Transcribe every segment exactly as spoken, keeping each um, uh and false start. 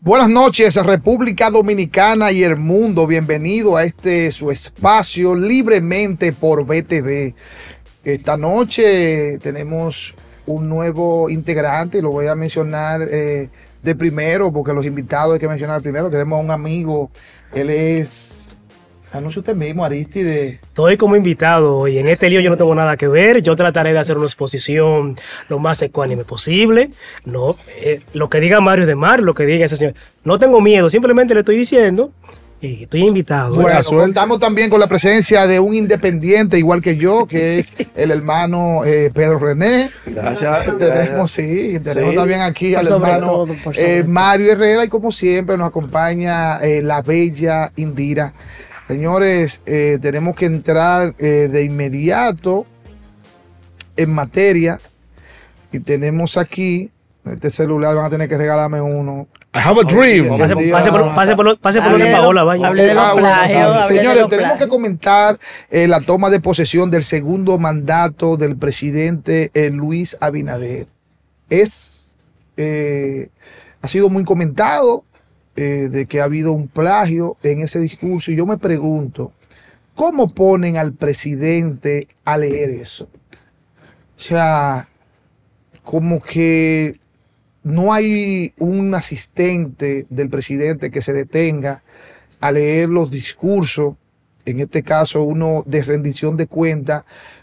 Buenas noches, República Dominicana y el mundo. Bienvenido a este su espacio Libremente por B T V. Esta noche tenemos un nuevo integrante, lo voy a mencionar eh, de primero, porque los invitados hay que mencionar primero. Tenemos a un amigo, él es... Anuncie usted mismo, Aristide. Estoy como invitado hoy. En este lío yo no tengo nada que ver. Yo trataré de hacer una exposición lo más ecuánime posible. No, eh, lo que diga Mario es de Mario, lo que diga ese señor. No tengo miedo, simplemente le estoy diciendo y estoy invitado. Bueno, contamos también con la presencia de un independiente igual que yo, que es el hermano eh, Pedro René. Gracias. Tenemos, sí, tenemos sí. también aquí por al hermano todo, eh, Mario Herrera, y como siempre nos acompaña eh, la bella Indira. Señores, eh, tenemos que entrar eh, de inmediato en materia, y tenemos aquí, este celular van a tener que regalarme uno. I have a dream. Pase, pase por, pase por, pase por donde Paola, vaya. Hable de los Ah, bueno, plagios, hable de señores, los tenemos plagios. que comentar eh, la toma de posesión del segundo mandato del presidente eh, Luis Abinader. Es, eh, ha sido muy comentado eh, de que ha habido un plagio en ese discurso, y yo me pregunto, ¿cómo ponen al presidente a leer eso? O sea, como que no hay un asistente del presidente que se detenga a leer los discursos, en este caso uno de rendición de cuentas,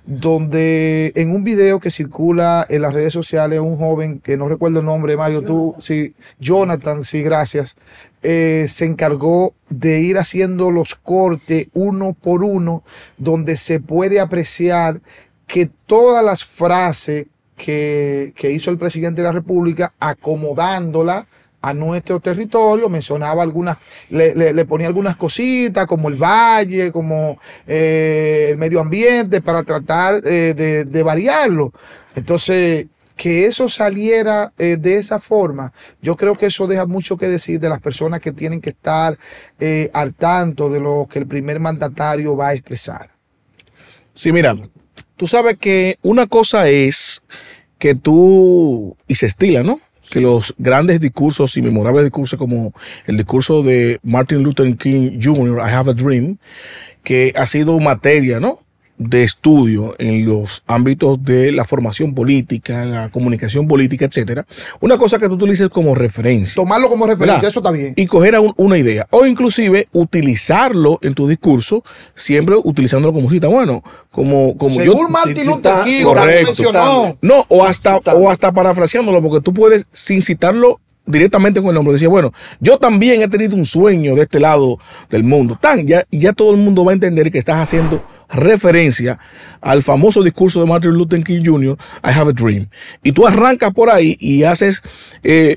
donde en un video que circula en las redes sociales, un joven, que no recuerdo el nombre, Mario, tú, sí, Jonathan, sí, gracias, eh, se encargó de ir haciendo los cortes uno por uno, donde se puede apreciar que todas las frases que, que hizo el presidente de la República, acomodándola a nuestro territorio, mencionaba algunas, le, le, le ponía algunas cositas como el valle, como eh, el medio ambiente, para tratar eh, de, de variarlo. Entonces, que eso saliera eh, de esa forma, yo creo que eso deja mucho que decir de las personas que tienen que estar eh, al tanto de lo que el primer mandatario va a expresar. Sí, mira, tú sabes que una cosa es que tú, y se estila, ¿no? Que los grandes discursos y memorables discursos como el discurso de Martin Luther King junior, I Have a Dream, que ha sido materia, ¿no?, de estudio en los ámbitos de la formación política, la comunicación política, etcétera. Una cosa que tú utilices como referencia. Tomarlo como referencia, ¿verdad? eso está bien. Y coger un, una idea. O inclusive utilizarlo en tu discurso, siempre utilizándolo como cita. Bueno, como, como según yo, Martin Luther cita, King, correcto, mencionó. No, o hasta, o hasta parafraseándolo, porque tú puedes, sin citarlo directamente con el nombre, decía, bueno, yo también he tenido un sueño de este lado del mundo. Tan, ya, ya todo el mundo va a entender que estás haciendo referencia al famoso discurso de Martin Luther King junior, I Have a Dream. Y tú arrancas por ahí y haces eh,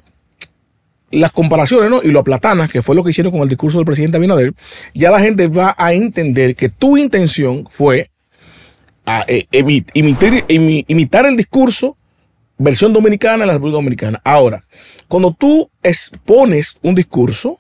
las comparaciones, ¿no?, y lo aplatanas, que fue lo que hicieron con el discurso del presidente Abinader. Ya la gente va a entender que tu intención fue a, eh, emit, imitar, imi, imitar el discurso versión dominicana en la República Dominicana. Ahora, cuando tú expones un discurso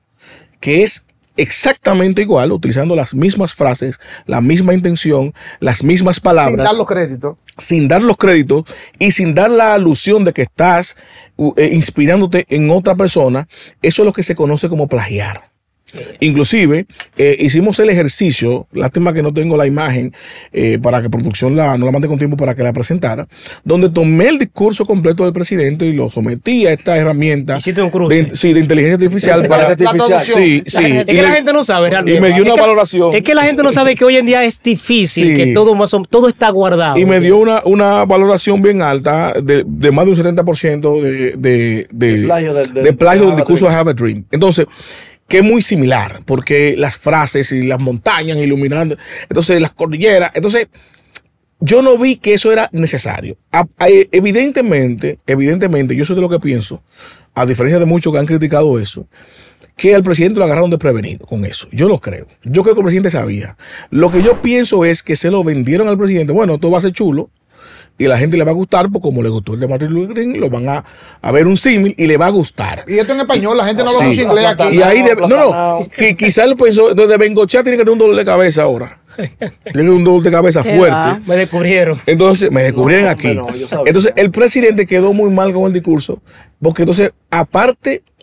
que es exactamente igual, utilizando las mismas frases, la misma intención, las mismas palabras, sin dar los créditos, sin dar los créditos y sin dar la alusión de que estás uh, eh, inspirándote en otra persona, eso es lo que se conoce como plagiar. Inclusive eh, hicimos el ejercicio, lástima que no tengo la imagen eh, para que producción la, no la mande con tiempo para que la presentara, donde tomé el discurso completo del presidente y lo sometí a esta herramienta Hiciste un cruce. de, sí, de inteligencia artificial. Sí, para, artificial. Sí, sí. Es que y la le, gente no sabe realmente. y me dio una es que, valoración. Es que la gente no sabe que hoy en día es difícil, Sí. que todo, más, todo está guardado. Y me dio una, una valoración bien alta de, de más de un setenta por ciento de, de, de, de plagio del, del, de plagio del del discurso de Have a Dream. Entonces, que es muy similar, porque las frases y las montañas iluminando, entonces las cordilleras, entonces yo no vi que eso era necesario. A, a, evidentemente, evidentemente, yo soy de lo que pienso, a diferencia de muchos que han criticado eso, que al presidente lo agarraron desprevenido con eso. Yo lo creo. Yo creo que el presidente sabía. Lo que yo pienso es que se lo vendieron al presidente. Bueno, todo va a ser chulo y a la gente le va a gustar, porque como le gustó el de Martin Luther King, lo van a, a ver un símil y le va a gustar. Y esto en español, la gente no Sí. lo usa inglés aquí. Y ahí, de, no, no, que quizá él pensó, desde Bengochea tiene que tener un dolor de cabeza ahora. Tiene que tener un dolor de cabeza Qué fuerte. va. Me descubrieron. Entonces, me descubrieron No, aquí. no, yo sabía. Entonces, el presidente quedó muy mal con el discurso, porque entonces, aparte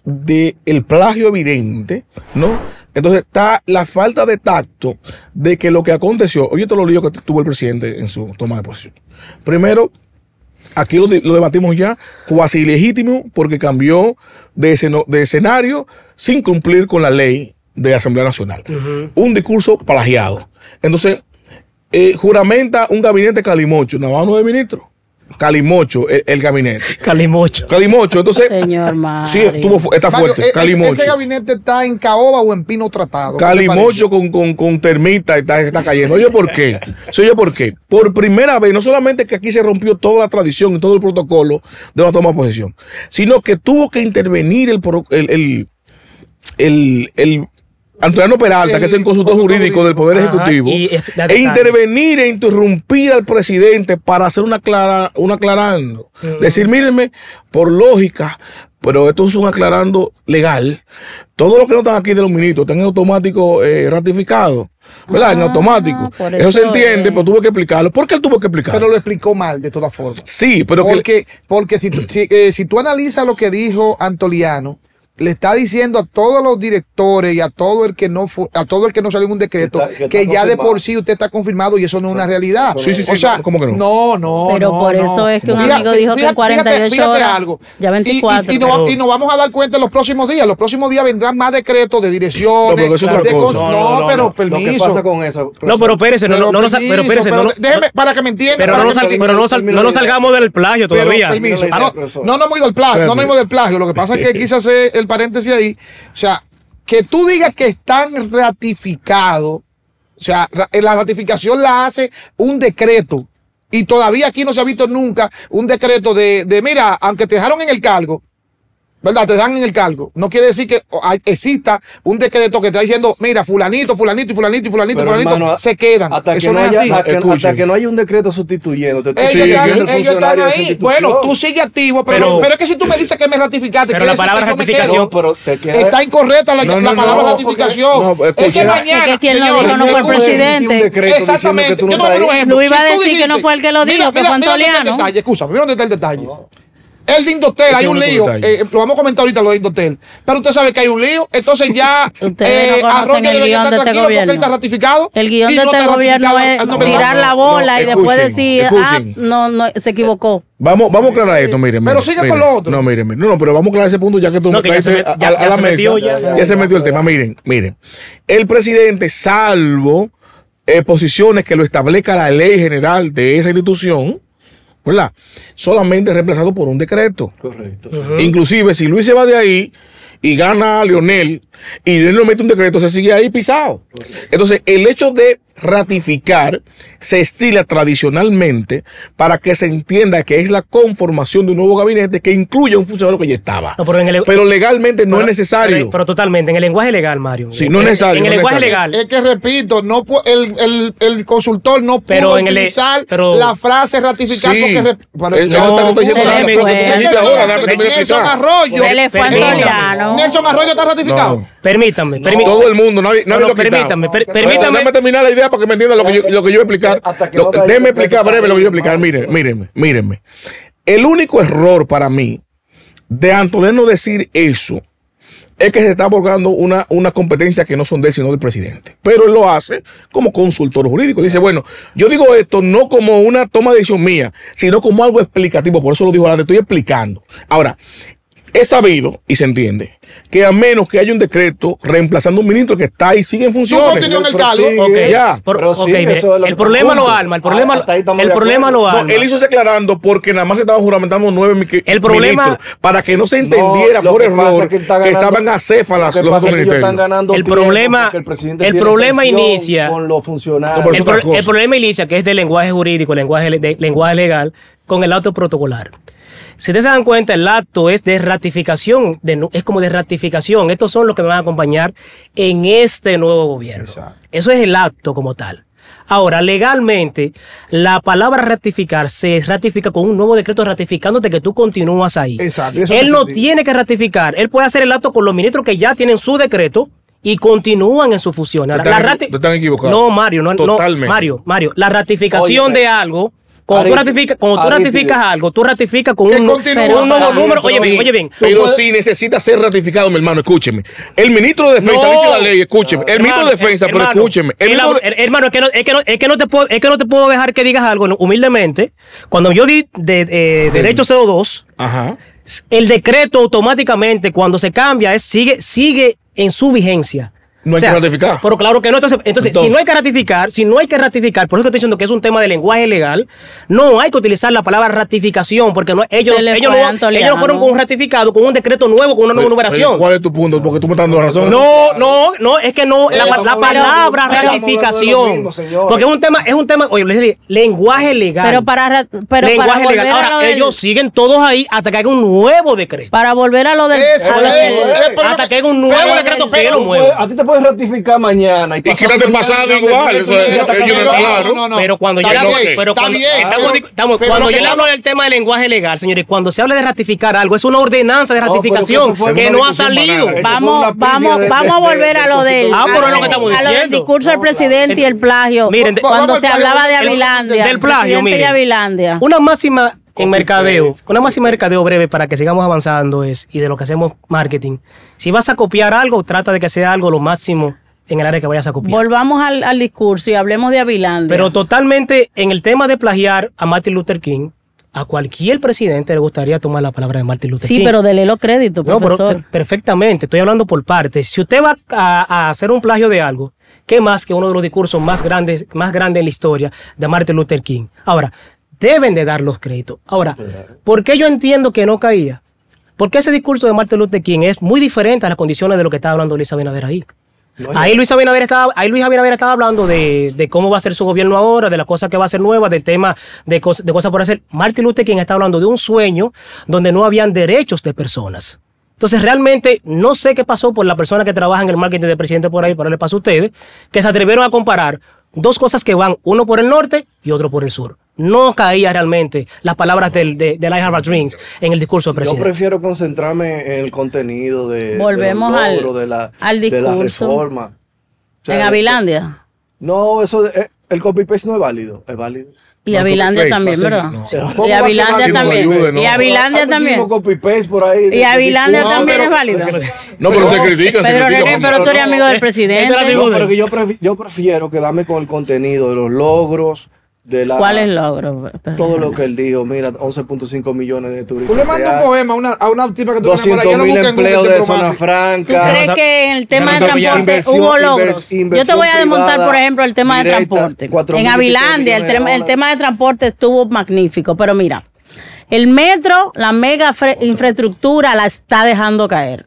del plagio evidente, ¿no? Entonces está la falta de tacto de que lo que aconteció, oye, todos los líos que tuvo el presidente en su toma de posición. Primero, aquí lo, de, lo debatimos ya, cuasi ilegítimo, porque cambió de, esceno, de escenario sin cumplir con la ley de Asamblea Nacional. Uh-huh. Un discurso plagiado. Entonces, eh, juramenta un gabinete calimocho, nada más nueve ministros. Calimocho, el, el gabinete. Calimocho. Calimocho, entonces. Señor Mario. Sí, estuvo, está Mario, fuerte. ¿e- Calimocho. ¿Ese gabinete está en caoba o en pino tratado? Calimocho con, con, con termita y está, se está cayendo. Oye, ¿por qué? Oye, ¿por qué? Por primera vez, no solamente que aquí se rompió toda la tradición y todo el protocolo de una toma de posesión, sino que tuvo que intervenir el, el, el, el, el Antoniano Peralta, el, que es el consultor jurídico del Poder Ajá, Ejecutivo, y, e intervenir e interrumpir al presidente para hacer una aclara, un aclarando. Uh-huh. Decir, mírenme, por lógica, pero esto es un aclarando legal. Todos los que no están aquí de los ministros están en automático eh, ratificado. ¿Verdad? Ah, en automático. Eso, eso se entiende, es. Pero tuvo que explicarlo. ¿Por qué él tuvo que explicarlo? Pero lo explicó mal, de todas formas. Sí, pero porque, que... porque si, tú, si, eh, si tú analizas lo que dijo Antoliano, le está diciendo a todos los directores y a todo el que no fue, a todo el que no salió en un decreto que, está, que, que ya de por sí usted está confirmado y eso no es una realidad. Sí, sí, sí. O sea, ¿cómo que no? No, no. Pero no, por no. eso es que un Fíjate, amigo dijo fíjate, que en cuarenta y ocho fíjate, fíjate horas, algo. ya veinticuatro. Y, y, y, nos va, y nos vamos a dar cuenta en los próximos días. Los próximos días vendrán más decretos de direcciones. No, pero eso es otra cosa. No, no, no, pero no, permiso. ¿Qué pasa con eso? No, pero espérese, no, pero no, no, permiso, pero espérese, pero no, déjeme, para que me entienda. Pero no, sal, pero no, sal, no nos salgamos del plagio todavía. Pero, permiso. No, no nos hemos ido del plagio, no nos hemos ido del plagio. Lo que pasa es que quise hacer el paréntesis ahí. O sea, que tú digas que están ratificados, o sea, la ratificación la hace un decreto y todavía aquí no se ha visto nunca un decreto de, de mira, aunque te dejaron en el cargo, ¿verdad? Te dan en el cargo. No quiere decir que exista un decreto que está diciendo, mira, fulanito, fulanito y fulanito y fulanito, pero fulanito, hermano, se quedan. Hasta Eso que no, no es haya, así. hasta, que, hasta que no haya un decreto sustituyendo. Ellos, sí, están, sí, ellos están ahí. Bueno, tú sigues activo, pero, pero, pero es que si tú me dices que me ratificaste, pero la palabra ratificación pero te queda, está incorrecta la, no, no, la palabra no, ratificación. No, es que mañana. Es que él lo dijo, no fue el presidente. Exactamente. Yo no un ejemplo. Lo iba a decir que no fue el que lo dijo, que fue Antoliano. Excusa, mira dónde está el detalle. El de Indotel, hay un lío. Eh, lo vamos a comentar ahorita lo de Indotel. Pero usted sabe que hay un lío. Entonces ya eh, no Arroyo debe estar de este tranquilo gobierno. porque él está ratificado. El guión de no este gobierno es no, tirar no, la bola no, y después escuchen, decir, escuchen. ah, no, no, se equivocó. Vamos, vamos a aclarar esto, miren. Pero miren, sigue miren. con lo otro. No, miren, miren. No, no, pero vamos a aclarar ese punto ya que tú no, me que traes a, a, ya, a la se mesa. metió, ya, ya, ya se metió el tema. Miren, miren. El presidente, salvo eh, posiciones que lo establezca la ley general de esa institución, ¿verdad? Solamente reemplazado por un decreto. Correcto. Uh-huh. Inclusive, si Luis se va de ahí y gana a Leonel y él no mete un decreto, se sigue ahí pisado. Correcto. Entonces, el hecho de ratificar se estila tradicionalmente para que se entienda que es la conformación de un nuevo gabinete que incluye a un funcionario que ya estaba. No, pero, en el, pero legalmente no pero, es necesario. Pero, pero totalmente, en el lenguaje legal, Mario. Sí, no es necesario. En el no lenguaje necesario. legal. Es que repito, no el, el, el consultor no pero pudo en utilizar el, pero, la frase ratificar sí, porque pero, el, no, no, no, Nelson Arroyo. Nelson Arroyo está ratificado. Permítame, permítame. Todo el mundo, nadie, nadie no, lo permítame, per, permítame. Déjame terminar la idea para que me entiendan lo que yo, lo que yo voy a explicar. Lo, déjeme explicar breve lo que yo voy a explicar. Miren, mírenme, mírenme. El único error para mí de Antoliano decir eso es que se está abordando una, una competencia que no son de él, sino del presidente. Pero él lo hace como consultor jurídico. Dice, bueno, yo digo esto no como una toma de decisión mía, sino como algo explicativo. Por eso lo dijo adelante, estoy explicando. Ahora, es sabido y se entiende que a menos que haya un decreto reemplazando un ministro que está ahí sigue en funciones. ¿Tú continúas en el cargo? Okay. Ya. Pero okay, okay, es lo el problema lo arma, el problema, ah, el problema lo arma. No, él hizo ese aclarando porque nada más se estaban juramentando nueve ministros el problema, para que no se entendiera no, por error que, está ganando, que estaban acéfalas los dos ministerios. El problema, el, el problema inicia con los funcionarios. No, el, pro, el problema inicia que es de lenguaje jurídico, lenguaje, de, lenguaje legal, con el acto protocolar. Si ustedes se dan cuenta, el acto es de ratificación, de, es como de ratificación. Estos son los que me van a acompañar en este nuevo gobierno. Exacto. Eso es el acto como tal. Ahora, legalmente, la palabra ratificar se ratifica con un nuevo decreto ratificándote que tú continúas ahí. Exacto. Eso Él no tiene que ratificar. Él puede hacer el acto con los ministros que ya tienen su decreto y continúan en su función. Ahora, están, la rati- están equivocados. No, Mario, no, no, Mario, Mario, la ratificación Oye, de algo Cuando tú Ariti, ratificas, cuando tú Ariti. ratificas algo, tú ratificas con Que un, continúa. con un nuevo Pero número. sí, Oye bien, oye bien. Pero puedes- si necesita ser ratificado, mi hermano, escúcheme. El ministro de Defensa No. dice la ley, escúcheme. El ministro de Hermano, Defensa, pero hermano, escúcheme. El el ministro abro- de- her- hermano, es que, no, es, que no, es, que no te puedo, es que no te puedo dejar que digas algo, ¿no? Humildemente. Cuando yo di de, eh, derecho C O dos, Ajá. el decreto automáticamente, cuando se cambia, es, sigue, sigue en su vigencia. No hay que ratificar. Pero claro que no. Entonces, entonces, Entonces. si no hay que ratificar, si no hay que ratificar, por eso que estoy diciendo que es un tema de lenguaje legal, no hay que utilizar la palabra ratificación, porque no, ellos, Se le ellos, fue no, a Antoliano. ellos no fueron con un ratificado, con un decreto nuevo, con una nueva numeración. ¿Cuál es tu punto? Porque tú me estás dando razón. No, no, no, es que no, la, estamos la hablando- palabra estamos hablando de lo ratificación, mismo, señores. porque es un tema, es un tema, oye, les dije, lenguaje legal. Pero para, ra- pero para lenguaje volver legal. a lo Ahora, del- ellos siguen todos ahí hasta que haya un nuevo decreto. para volver a lo del, Eso, a lo eh, del- eh, pero hasta no- que haya un nuevo pero- decreto que pero- lo mueva. A ti te puedes ratificar mañana. Y, Y quítate el pasado igual. Eso es- Pero- ellos pero- no- claro. no, no, no. Pero cuando yo Está le hablo, bien, pero está cuando, bien, estamos- pero- estamos- pero cuando lo yo que le hablo estamos- del tema de lenguaje legal, señores, cuando se habla de ratificar algo, es una ordenanza de No, pero ratificación que eso fue que una no ha discusión salido. banal. Eso fue Vamos, una vamos, previa de- vamos a de- volver de- a lo de- del, Ah, pero es lo a que estamos a lo del diciendo. discurso del presidente y el plagio. Miren, de- cuando vamos se al plagio, hablaba de el- Avilandia, del plagio, presidente miren. y Avilandia. Una máxima en mercadeo, paste, una máxima en mercadeo breve para que sigamos avanzando es, y de lo que hacemos marketing, si vas a copiar algo, trata de que sea algo lo máximo en el área que vayas a copiar. Volvamos al, al discurso y hablemos de Avilandia. Pero totalmente en el tema de plagiar a Martin Luther King, a cualquier presidente le gustaría tomar la palabra de Martin Luther King. sí, pero dele los créditos, No, pero profesor. per- perfectamente, estoy hablando por partes. Si usted va a, a hacer un plagio de algo, ¿qué más que uno de los discursos más grandes, más grandes en la historia de Martin Luther King? Ahora, deben de dar los créditos. Ahora, ¿por qué yo entiendo que no caía? Porque ese discurso de Martin Luther King es muy diferente a las condiciones de lo que estaba hablando Luis Abinader ahí. No, Ahí Luis Abinader estaba, ahí Luis Abinader estaba hablando de, de cómo va a ser su gobierno ahora, de las cosas que va a ser nuevas, del tema de, cos- de cosas por hacer. Martin Luther King está hablando de un sueño donde no habían derechos de personas. Entonces, realmente, no sé qué pasó por la persona que trabaja en el marketing del presidente por ahí, pero le pasó a ustedes, que se atrevieron a comparar dos cosas que van, uno por el norte y otro por el sur. No caía realmente las palabras del, de, del I Have a Dreams en el discurso del Yo presidente. prefiero concentrarme en el contenido de, Volvemos de los al- logros, de la, al de la discurso. reforma. O sea, en Avilandia. No, eso de- eh, el copy-paste no es válido. Es válido. Y No, Avilandia copy-paste, también, va a ¿verdad? ser- no. ¿Cómo Y va a ser Avilandia válido? también. No ayude, no. Y Avilandia Hay también. muchísimo copy-paste por ahí. Y de- de Avilandia discursos. también es pero- válido. No, pero se critica, se Pedro critica. René, vamos. pero tú eres amigo del Eh, presidente. este era amigo No, de- pero que yo, prefi- yo prefiero quedarme con el contenido de los logros, de la... ¿Cuál es el logro? Pedro Todo lo René? que él dijo, mira, once punto cinco millones de turistas. Tú le mandas un poema a una, a una tipa que tú tienes por doscientos ahí, ella lo mil busca en Google, empleos te de promete. zona ¿Tú franca. crees que en el tema de no sabía. transporte Inversión- hubo inver- logros? Yo te inversión voy a demostrar, privada por ejemplo, el tema de directa, transporte. cuatro En mil Avilandia, el, millones de tema- el dólares. tema de transporte estuvo magnífico, pero mira, el metro, la mega fre- infraestructura la está dejando caer.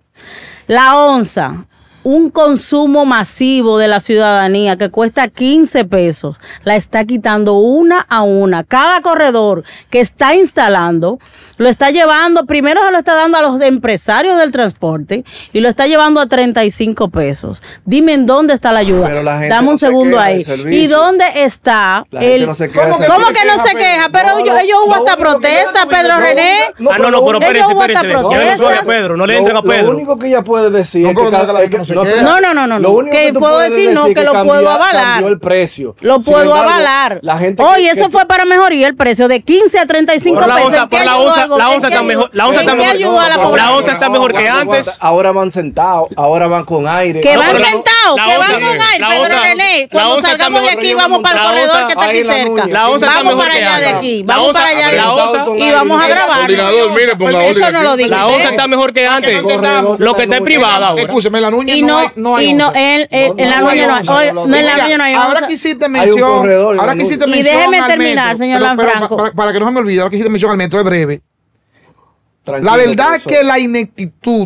La onza, un consumo masivo de la ciudadanía que cuesta quince pesos, la está quitando una a una. Cada corredor que está instalando, lo está llevando, primero se lo está dando a los empresarios del transporte y lo está llevando a treinta y cinco pesos. Dime en dónde está la ayuda. Pero la gente Dame un no se segundo queja ahí. del servicio. ¿Y dónde está La gente el... no se queja ¿Cómo, del ¿Cómo servicio. que no se queja? Pero No, yo- lo- ellos hubo lo hasta único que ella protesta, puede- Pedro lo René. único- Ah, no, no, pero Ellos espérense, hubo hasta espérense. No le protestas. suene a Pedro, no le Lo- entren a Pedro. Lo único que ella puede decir No, es que, pero ca- no, la es que- gente no se no, queja. pero- No, no, no, no, lo no. único Que tú puedo puedes decir no, que lo cambia- puedo avalar. cambió el precio. Lo Sin puedo embargo, avalar. La gente Oye, que- eso que- fue para mejoría el precio de quince a treinta y cinco Pero la pesos. onza- ¿En qué pero la ayudó onza- al go- la en onza qué está ayudó- mejor- la onza en está qué mejor- ayudó a la la población? onza está mejor que Aguanta, antes. Ahora van sentados, ahora van con aire. Que No, van pero la- sentados, la que van onza- con aire, la Pedro onza- René. la Cuando onza está salgamos de mejor- aquí, yo vamos monto- para el la corredor onza- que está ahí aquí en la cerca. Núñez. La onza está Vamos mejor para que allá de antes. aquí, La vamos onza- para allá de la aquí. onza- Y vamos a grabar. Coordinador, mire, ponga orden Eso no aquí. lo digo. La onza está mejor que antes. que no entendamos. Lo que está en privada ahora. Escúcheme, en la Núñez Y no, no, hay, no hay y no, onza. en, en- en la No hay Núñez no hay, onza, oye, no, no, en la Mira, Núñez no hay ahora onza. que hiciste Hay un mención, corredor en ahora la que hiciste Núñez. Y mención déjeme al terminar, metro, señor pero- pero Lanfranco. Para, para que no se me olvide, ahora que hiciste mención al metro es breve. Tranquilo, La verdad es profesor. que la ineptitud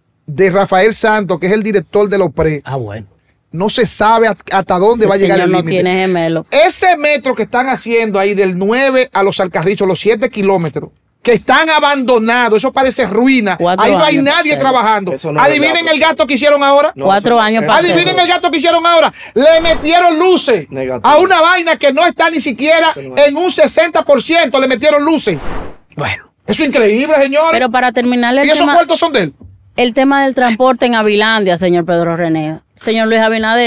de Rafael Santos, que es el director de los pre, Ah, bueno. no se sabe at- hasta dónde va a Ese llegar señor el no límite. tiene gemelo. Ese metro que están haciendo ahí del nueve a los Alcarrizos, los siete kilómetros, que están abandonados, eso parece ruina. Cuatro Ahí no hay años, nadie Marcelo. trabajando. Eso no es Adivinen verdad, el gasto que hicieron ahora. No, Cuatro eso- años eso- para Adivinen hacerlo. el gasto que hicieron ahora. Le metieron luces Negativo. a una vaina que no está ni siquiera Eso no es. en un sesenta por ciento. Le metieron luces. Bueno. Eso es increíble, señores. Pero para terminar el y esos tema, cuartos son de él. el tema del transporte en Avilandia, señor Pedro René, señor Luis Abinader,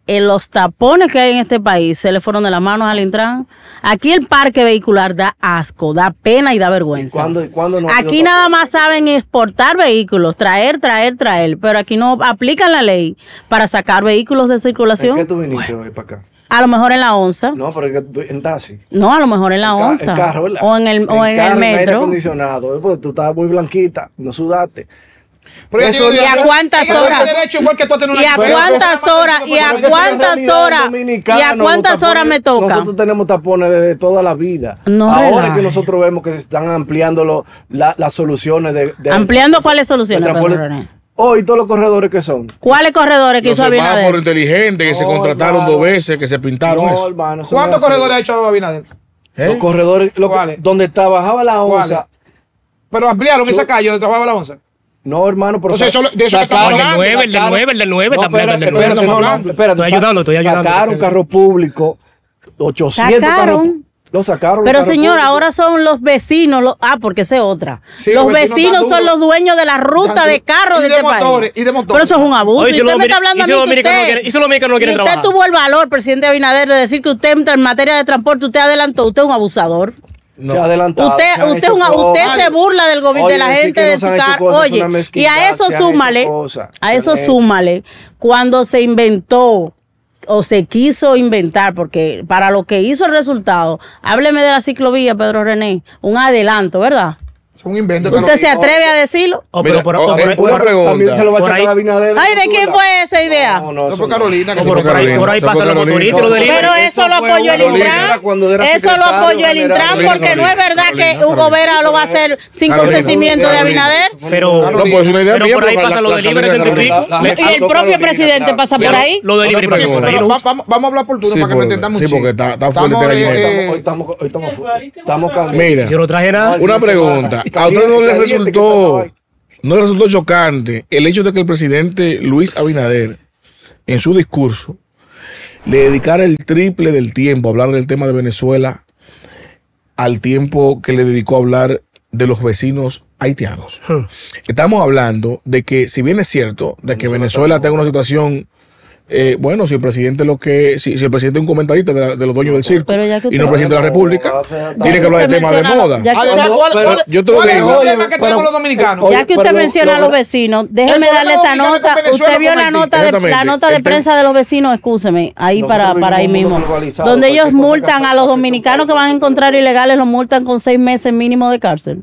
en los tapones que hay en este país se le fueron de las manos al Intran. Aquí el parque vehicular da asco, da pena y da vergüenza. ¿Y cuándo- y cuándo no ha aquí habido nada tapones? más saben exportar vehículos, traer, traer, traer, pero aquí no aplican la ley para sacar vehículos de ¿En circulación. qué tú viniste hoy para acá? A lo mejor en la onza. No, pero es que tú- en taxi. No, a lo mejor en la El ca- onza. el carro, ¿verdad? o en el, o en el carro, aire metro. acondicionado. Eh, Porque tú estabas muy blanquita, no sudaste. Pero ella Eso- tiene ¿Y a derecho- cuántas ella tiene horas? derecho igual que tú a tener una ¿Y a licencia. cuántas horas? ¿Y a Pero que cuántas en realidad, horas? dominicano, ¿Y a los cuántas tapones- horas me toca? Nosotros tenemos tapones desde toda la vida. No Ahora es relaje. que nosotros vemos que se están ampliando lo- la- las soluciones de, de- ¿Ampliando cuáles de soluciones, transporte. Pedro René? Hoy todos los corredores que son. ¿Cuáles corredores que Los hizo semáforos Abinader? inteligentes que se No, contrataron hermano. dos veces, que se pintaron No, eso. hermano, eso ¿Cuántos no es así. corredores ha hecho Abinader? ¿Eh? Los corredores, lo que- ¿Cuáles? donde está, bajaba la ¿Cuáles? onza. Pero ampliaron Yo- esa calle donde trabajaba la onza. No, hermano, pero O sea, sa- eso- de eso que estamos sacaron- El del hablando, nueve, el del sacaron- nueve, el del nueve, No, también, el espérate, del nueve. espérate, no, no, hablando. espérate, Estoy sa- ayudando, estoy ayudando. Sacaron carro público, ochocientos Sacaron. carros. Lo sacaron. Pero los carros señor, públicos. ahora son los vecinos, los- ah, porque esa es otra. Sí, los los vecinos vecinos están son duros. los dueños de la ruta Están de duros. carros Y de de este motores, país. y de motores. Pero eso es un abuso. Oye, y si usted los me está domini- hablando y a si mí los que dominicanos no usted, quieren- y si los dominicanos no quieren y usted trabajar. tuvo el valor, presidente Abinader, de decir que usted en materia de transporte usted adelantó, usted es un abusador. Se ha adelantado. Usted, se han usted, hecho un- usted cosas. se burla del gobierno, Oye, de la decir gente que de no se su han hecho carro. cosas es Oye, una y mezquindad, a eso se han hecho súmale, cosas, a se eso han hecho. súmale, cuando se inventó o se quiso inventar, porque para lo que hizo el resultado, hábleme de la ciclovía, Pedro René, un adelanto, ¿verdad? Es un invento. ¿Usted Carolina. se atreve a decirlo? Oh, Mira, pero por- oh, oh, eh, por- una por- pregunta. También se lo va a Por echar ahí- a Abinader. Ay, ¿de quién fue esa idea? No, no, No eso fue no. Carolina que Oh, se pero fue por ahí, Carolina. por ahí Eso fue pasan los Carolina. motoritos, los No, delivery. Pero eso Eso lo fue apoyó el Carolina, Intran. cuando era Eso lo secretario apoyó el general. Intran Carolina, porque no es verdad Carolina, que Hugo Carolina. Vera lo va a hacer sin Carolina, consentimiento de Carolina. Abinader. Pero, No, pues es una idea pero mía, por ahí pero pasan la- los la delivery alcaldesa ciento y Carolina- pico. la- Y el Carolina, propio Carolina, presidente claro. pasa por Pero ahí. Los delivery Otra pasan por ahí. Pero los va- usan. vamos, vamos a hablar por turno Sí, para que por- lo entendamos sí, un chin. porque está- está Estamos, fuerte la eh, galleta. eh, Hoy estamos, hoy estamos, estamos calientes. Mira, Yo no traje nada. No, una sí, se pregunta. va. ¿A usted no le Caliente, resultó, caliente, no le resultó chocante el hecho de que el presidente Luis Abinader, en su discurso, le dedicara el triple del tiempo a hablar del tema de Venezuela al tiempo que le dedicó a hablar de los vecinos haitianos? Hmm. Estamos hablando de que, si bien es cierto, de que Venezuela tenga una situación, eh, bueno, si el presidente lo que, si, si el presidente es un comentarista de, la- de los dueños del circo Pero ya que y no usted- presidente de la República, tiene que hablar de temas de moda. Ya que- Además, ¿cuál, pero cuál- yo te lo cuál es el digo. problema Oye, que pero- tenemos los dominicanos? Oye, Ya que usted pero lo- menciona a lo- los vecinos, déjeme problema darle esta dominicano nota. con Venezuela, Usted vio con la Haití. nota de Exactamente. la nota de El tema- prensa de los vecinos, escúcheme, ahí Nosotros para, para ahí vivimos en un mismo. mundo globalizado, Donde ellos cualquier cosa multan que a afecta los a un dominicanos que país, van a encontrar ilegales, los multan con seis meses mínimo de cárcel.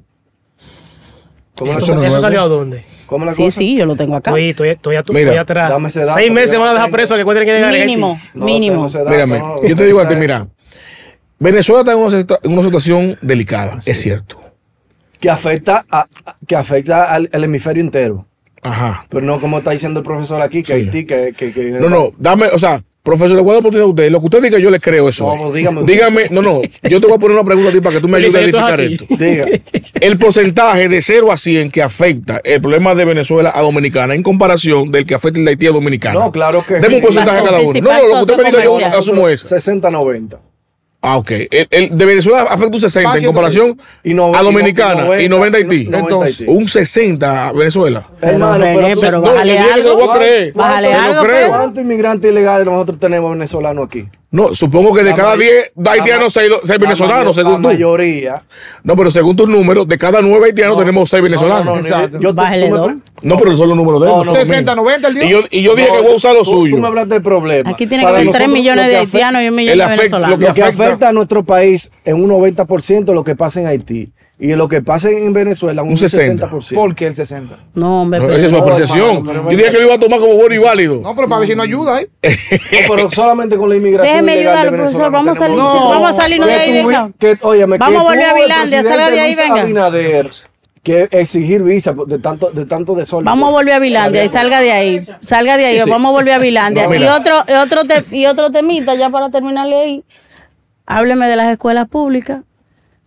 ¿Cómo la ¿Eso, cosa? eso salió a dónde? ¿Cómo la Sí, cosa? sí, yo lo tengo acá. Estoy, estoy, estoy, estoy, Mira, estoy atrás. dame ese dato, Seis meses yo van a no dejar tengo. preso al que encuentren que llegar a Mínimo, No, mínimo. tengo ese dato, Mírame, no, yo te digo a ti, esa- mira, Venezuela está en una, situa- en una situación delicada, es cierto. Que afecta, a, a- que afecta al, al hemisferio entero. Ajá. Pero no como está diciendo el profesor aquí, que Sí. Haití, que... que, que No, no, dame, o sea, profesor, le voy a dar oportunidad a usted. Lo que usted diga, yo le creo eso. No, dígame. Dígame, no, no, yo te voy a poner una pregunta a ti para que tú me ayudes a Esto es edificar así. esto. Diga. El porcentaje de cero a cien que afecta el problema de Venezuela a Dominicana en comparación del que afecta el de Haití a Dominicana. No, claro que Deme un sí. porcentaje a cada uno. No, no, lo que usted me diga, yo Principal asumo eso. sesenta noventa. Ah, ok. El, el de Venezuela afecta un sesenta en Fácil, comparación Y no- a y no- Dominicana y noventa a Haití. noventa Entonces, Haití. Un sesenta a Venezuela. Hermano, René, pero, tú- pero No, bájale yo dije que se lo voy a algo. creer. Bájale Se lo algo, creo. Pedro. ¿cuántos inmigrantes ilegales nosotros tenemos venezolanos aquí? No, supongo que de La cada may- diez la haitianos, ma- seis, seis la venezolanos, mayo- según La tú. mayoría. No, pero según tus números, de cada nueve haitianos No, tenemos seis no, venezolanos. no, No, no, Exacto. yo- tú- Bájale tú me dos. pre- pero son los números de No, ellos. no, son sesenta, míos. noventa el día. Y yo, y yo dije No, que voy a usar lo tú- suyo. Tú me hablas de problemas. Aquí tiene que Para haber nosotros, tres millones lo de que haitianos y un millón el de afecto- venezolanos. lo Lo que afecta- afecta a nuestro país en un noventa por ciento lo que pasa en Haití. Y lo que pasa en Venezuela un, Un sesenta. sesenta por ciento. ¿Por qué el sesenta? No, hombre. No, pero- esa es su No, apreciación. hermano, pero Yo dije que lo iba a tomar como bueno y válido. No, pero para ver si no ayuda, ¿eh? No, pero solamente con la inmigración Déjeme ilegal ayudar, de profesor. venezolanos Vamos a salir, tenemos No, mucho. vamos a salirnos de Que ahí. tú- venga. que, óyeme, Vamos que a volver a tuvo el Vilandia, salga de ahí, presidente venga. Luis Abinader que exigir visa de tanto, de tanto desorden. Vamos a volver a Vilandia y salga de ahí. Salga de ahí, Sí, sí. vamos a volver a Vilandia. No, y mira. otro, y otro te- y otro temita, ya para terminarle ahí. Hábleme de las escuelas públicas,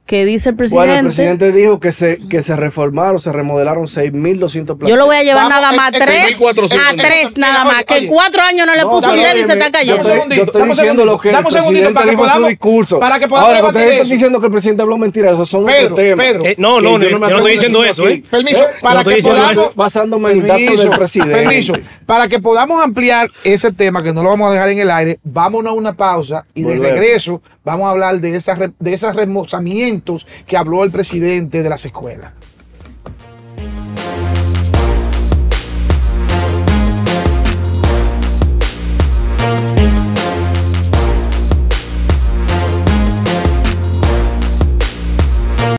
que dice el presidente. Bueno, el presidente dijo que se, que se reformaron, se remodelaron seis mil doscientos planteles. Yo lo voy a llevar Vamos, nada más eh, eh, tres, seis mil cuatrocientos. a tres nada Mira, más, que oye, en cuatro años no le No, puso un dame, dedo y se está yo cayendo. estoy- segundito, Yo estoy dame un diciendo lo segundito, que el dame un segundito presidente para que dijo en su podamos- discurso. para que podamos Ahora, que debatir ustedes están eso. diciendo que el presidente habló mentiras, esos son Pedro, otros temas. Pedro. Eh, no, no, Que no, me yo no atrevo estoy a diciendo decirlo eso, aquí. ¿eh? Permiso, para estoy que diciendo podamos, eso. Basándome en el dato Permiso, del presidente. permiso. Para que podamos ampliar ese tema, que no lo vamos a dejar en el aire, vámonos a una pausa y de Volvemos. regreso vamos a hablar de, esas re- de esos remozamientos que habló el presidente de las escuelas.